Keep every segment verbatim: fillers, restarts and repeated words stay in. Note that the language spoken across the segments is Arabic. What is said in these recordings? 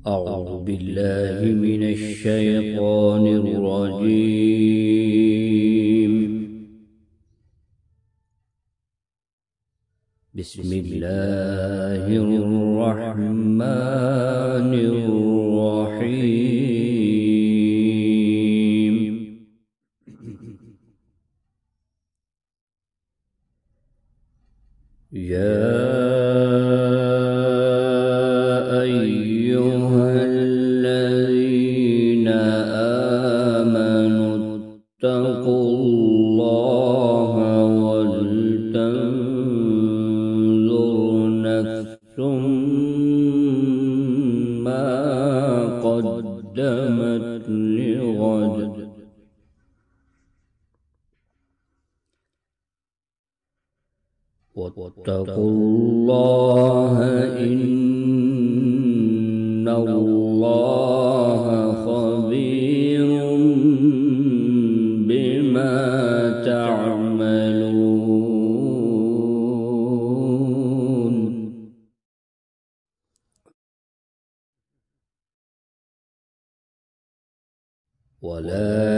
أعوذ بالله من الشيطان الرجيم. بسم الله الرحمن الرحيم. يا أيها الذين آمنوا اتقوا الله ولتنظر نفس ما قدمت لغد واتقوا الله إن الله خبير بما تعملون. ولا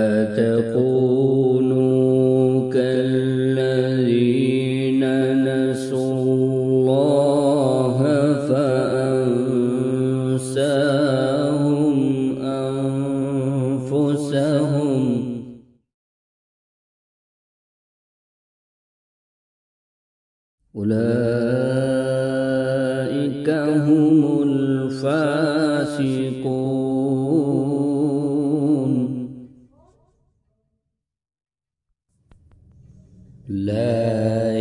تكونوا كالذين نسوا الله فأنساهم أنفسهم أولئك هم الفاسقون. لا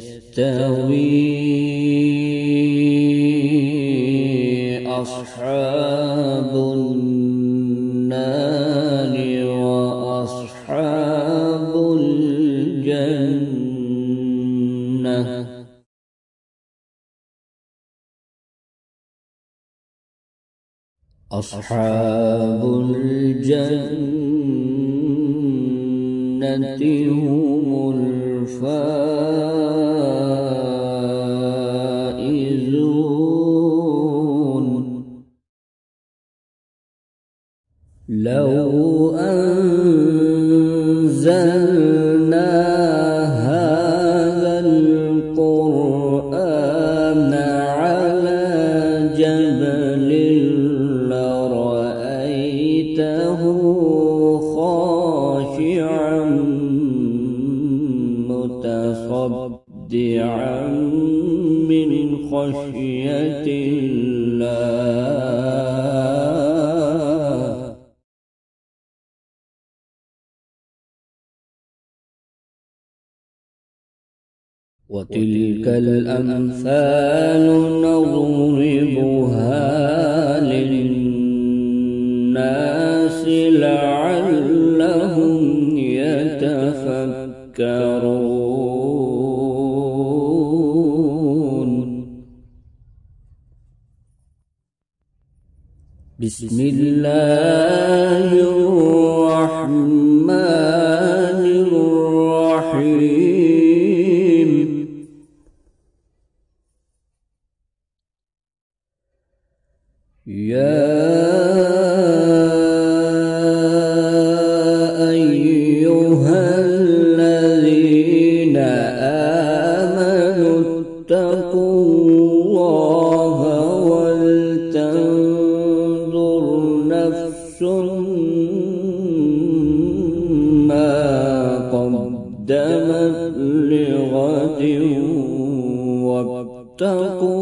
يستوي أصحاب النار وأصحاب الجنة أصحاب الجنة هم الفائزون. لو أنزلنا هذا القرآن على جبل لرأيته خاشعا متصدعا من خشية الله. وتلك الأمثال نضربها للناس لعلهم يتفكرون. بسم الله الرحمن الرحيم. يا أيها الذين آمنوا اتقوا الله ولتنظر نفس ما قدمت لغد واتقوا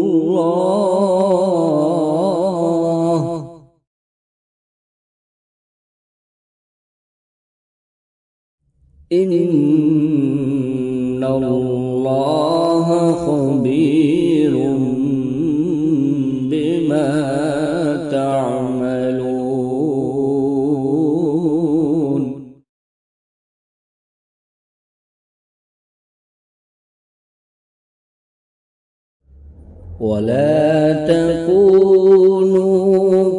الله إن الله خبير بما تعملون. ولا تكونوا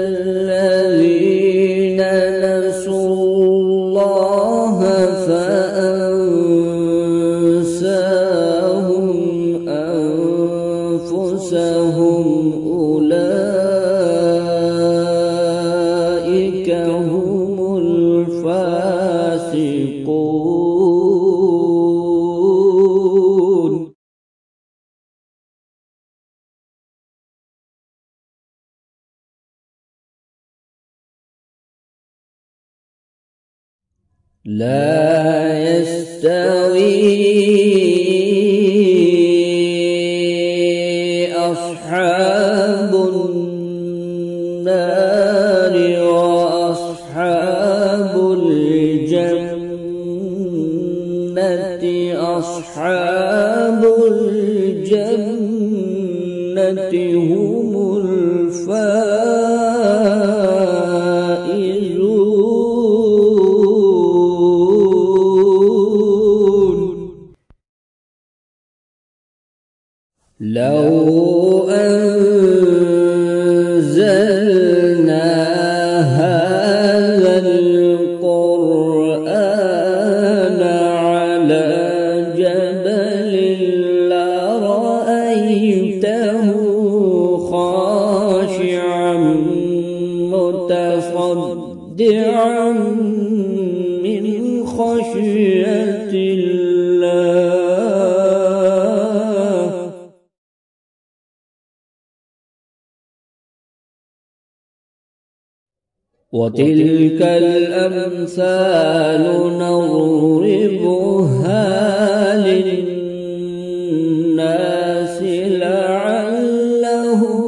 كالذين نسوا الله فأنساهم أنفسهم أولئك لا يستوي أصحاب النار وأصحاب الجنة أصحاب الجنة هم الفائزون. لو أنزلنا هذا القرآن على جبل لرأيته خاشعا متصدعا من خشية الله. وتلك الأمثال نضربها للناس لعلهم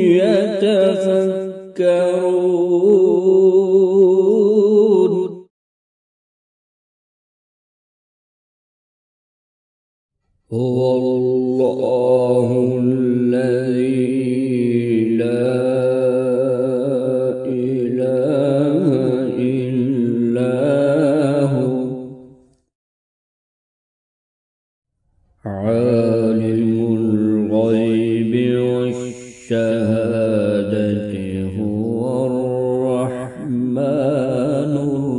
يتفكرون. هو الله الذي لا عالم الغيب والشهادة هو الرحمن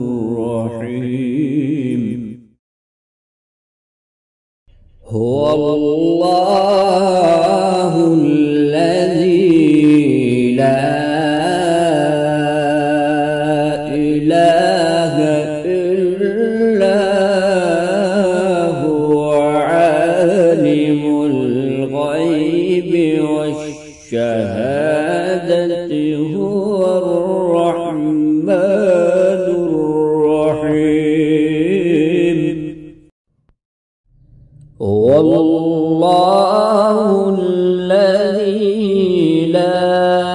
الرحيم. هو الله الذي لا إله إلا هو عالم الغيب والشهادة هو الرحمن الرحيم. هو الله الذي لا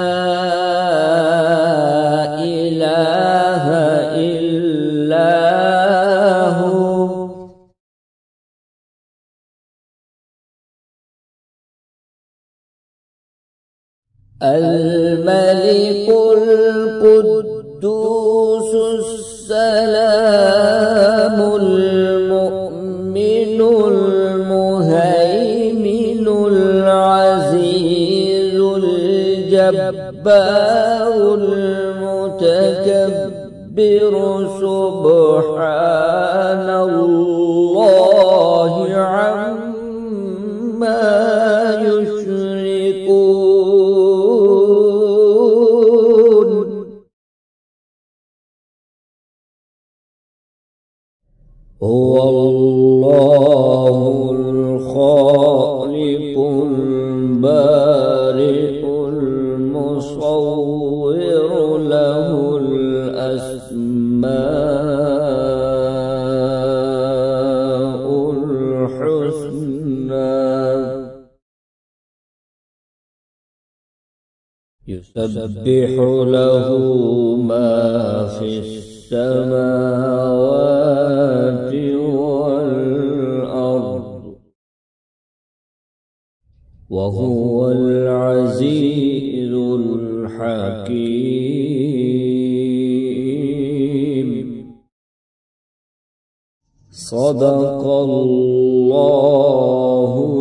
إله إلا هو الملك القدوس السلام المؤمن المهيمن العزيز الجبار المتكبر سبحان الله عما يشركون. هو الله الخالق البارئ المصور له الأسماء الحسنى. يسبح له ما في السماوات والأرض وهو العزيز الحكيم. صدق الله